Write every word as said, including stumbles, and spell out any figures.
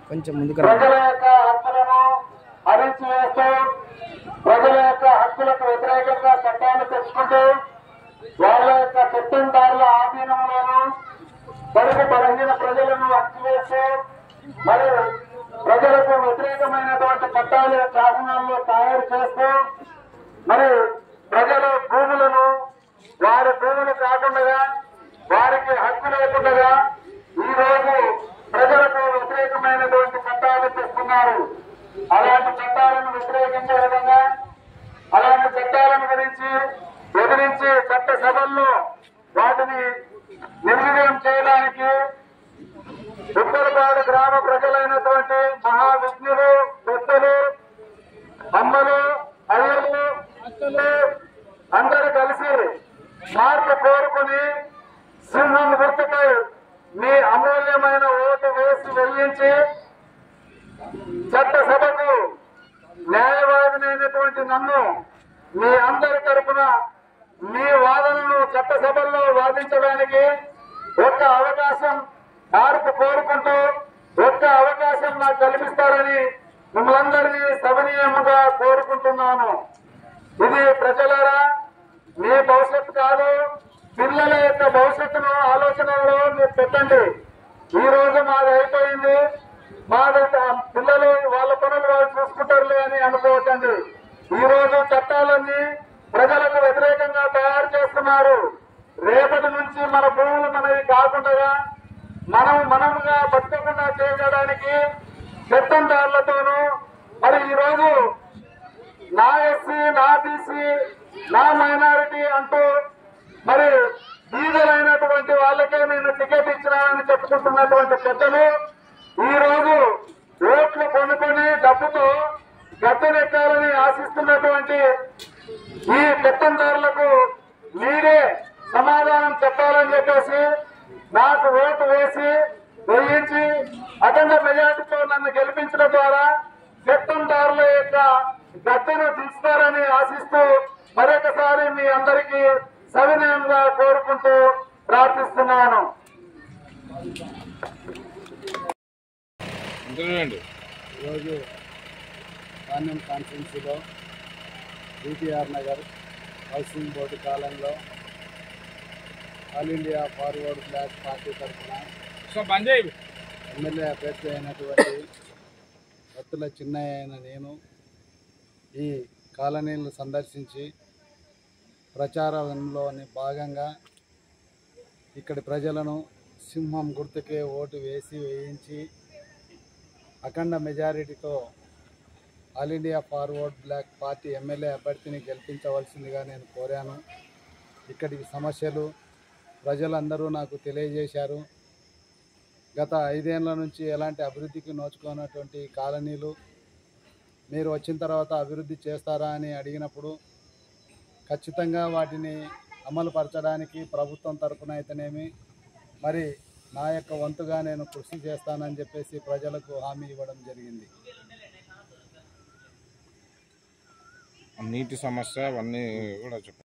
కొంచెం ముందుకు ప్రజల యొక్క హక్కులను అణిచివేస్తూ ప్రజల యొక్క హక్కులకు వ్యతిరేకంగా చట్టాలు తెచ్చుకుంటూ వాళ్ళ యొక్క చట్టందారుల ఆధీనంలోనూ బడుగు బలహీన ప్రజలను అణిచివేస్తూ మరి ప్రజలకు వ్యతిరేకమైనటువంటి చట్టాలు శాసనాల్లో తయారు చేస్తూ మరి ప్రజల భూములను వారి భూములు కాకుండా వారికి హక్కు లేకుండా ఈ రోజు ప్రజలకు వ్యతిరేకమైనటువంటి చట్టాలు తెస్తున్నారు. అలాంటి చట్టాలను వ్యతిరేకించే విధంగా అలాంటి చట్టాలను గురించి ఎదిరించి చట్ట సభల్లో వాటిని నిర్వీర్యం చేయడానికి ఉత్తరపాడు గ్రామ ప్రజలైనటువంటి మహావిజ్ఞులు, పెద్దలు, అమ్మలు, అయ్యలు, అక్కలు అందరూ కలిసి మార్పు కోరుకుని సింహం గుర్తుపై మీ అమూల్యమైన ఓటు వేసి వెయ్యించి చట్టసభకు న్యాయవాదినైనటువంటి నన్ను మీ అందరి తరఫున మీ వాదనను చట్టసభల్లో వాదించడానికి ఒక్క అవకాశం మార్పు కోరుకుంటూ ఒక్క అవకాశం నాకు కల్పిస్తారని మిమ్మల్ందరినీ సవినీయంగా కోరుకుంటున్నాను. ఇది ప్రజలారా మీ భవిష్యత్తు కాదు, పిల్లల యొక్క భవిష్యత్తును ఆలోచనలో మీరు పెట్టండి. ఈ రోజు మాది అయిపోయింది, మాది పిల్లలు వాళ్ళ పనులు వాళ్ళు చూసుకుంటారులే అని అనుకోవచ్చండి. ఈ రోజు చట్టాలన్నీ ప్రజలకు వ్యతిరేకంగా తయారు చేస్తున్నారు. రేపటి నుంచి మన భూములు మనవి కాకుండా మనం మనముగా బతకకుండా చేయడానికి చట్టందారులతోనూ మరి ఈ రోజు నా ఎస్సీ, నా బీసీ, నా మైనారిటీ అంటూ మరి బీదలైనటువంటి వాళ్ళకే నేను టికెట్ ఇచ్చినానని చెప్పుకుంటున్నటువంటి పెద్దలు ఈ రోజు ఓట్లు కొనుక్కొని డబ్బుతో గద్దెనెక్కాలని ఆశిస్తున్నటువంటి ఈ పెత్తందారులకు మీరే సమాధానం చెప్పాలని చెప్పేసి నాకు ఓటు వేసి వేయించి అఖండ మెజార్టీతో నన్ను గెలిపించడం ద్వారా పెత్తందారుల యొక్క గద్దెను దించుతారని ఆశిస్తూ మరొకసారి మీ అందరికీ సవినయంగా కోరుకుంటూ ప్రార్థిస్తున్నాను. ఈరోజు ధాన్యం కాన్స్టిట్యున్సీలో బీటీఆర్ నగర్ హౌసింగ్ బోర్డు కాలంలో all India Forward Bloc party తరఫున ఎమ్మెల్యే అభ్యర్థి అయినటువంటి భక్తుల చిన్నయ్య అయిన నేను ఈ కాలనీలను సందర్శించి ప్రచారంలోని భాగంగా ఇక్కడి ప్రజలను సింహం గుర్తుకే ఓటు వేసి వేయించి అఖండ మెజారిటీతో all India Forward Bloc party MLA అభ్యర్థిని గెలిపించవలసిందిగా నేను కోరాను. ఇక్కడి సమస్యలు ప్రజలందరూ నాకు తెలియజేశారు. గత ఐదేళ్ల నుంచి ఎలాంటి అభివృద్ధికి నోచుకున్నటువంటి కాలనీలు మీరు వచ్చిన తర్వాత అభివృద్ధి చేస్తారా అని అడిగినప్పుడు ఖచ్చితంగా వాటిని అమలు పరచడానికి ప్రభుత్వం తరఫున అయితేనేమి మరి నా యొక్క వంతుగా నేను కృషి చేస్తానని చెప్పేసి ప్రజలకు హామీ ఇవ్వడం జరిగింది. నీటి సమస్య అవన్నీ కూడా చెప్పండి.